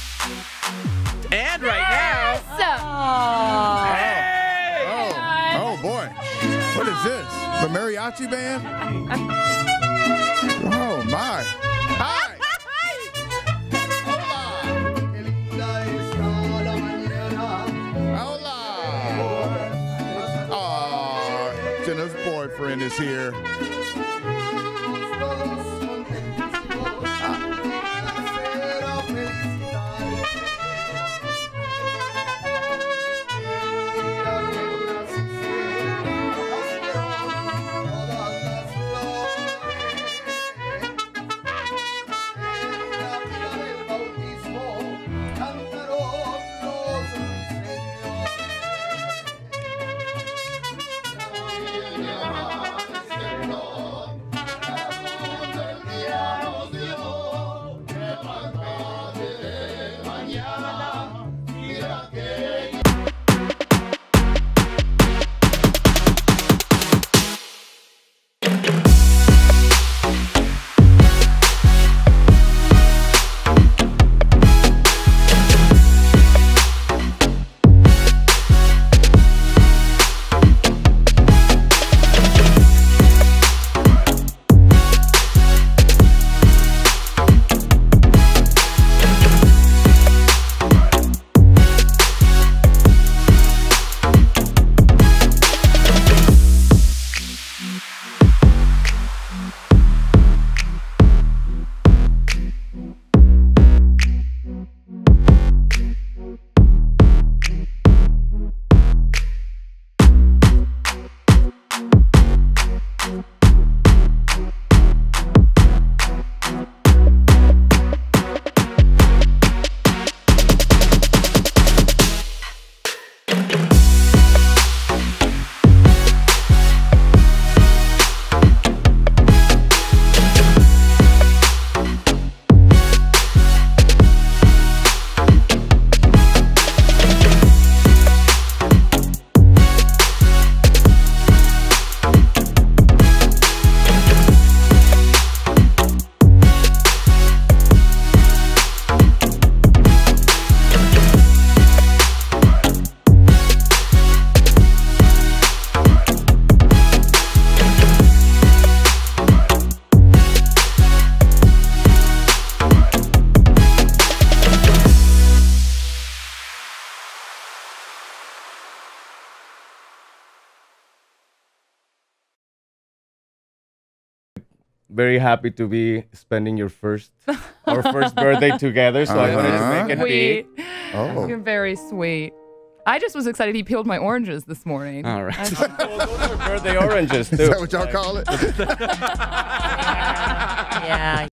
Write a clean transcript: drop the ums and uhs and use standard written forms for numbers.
And right now. Hey! Oh boy. What is this? The mariachi band? Oh my. Hi. Hola. Oh, Jenna's boyfriend is here. Very happy to be spending our first birthday together, so I wanted to make it Sweet. big. Oh. You're very sweet. I just was excited he peeled my oranges this morning. All right. Those are birthday oranges too. Is that what y'all call it? Yeah.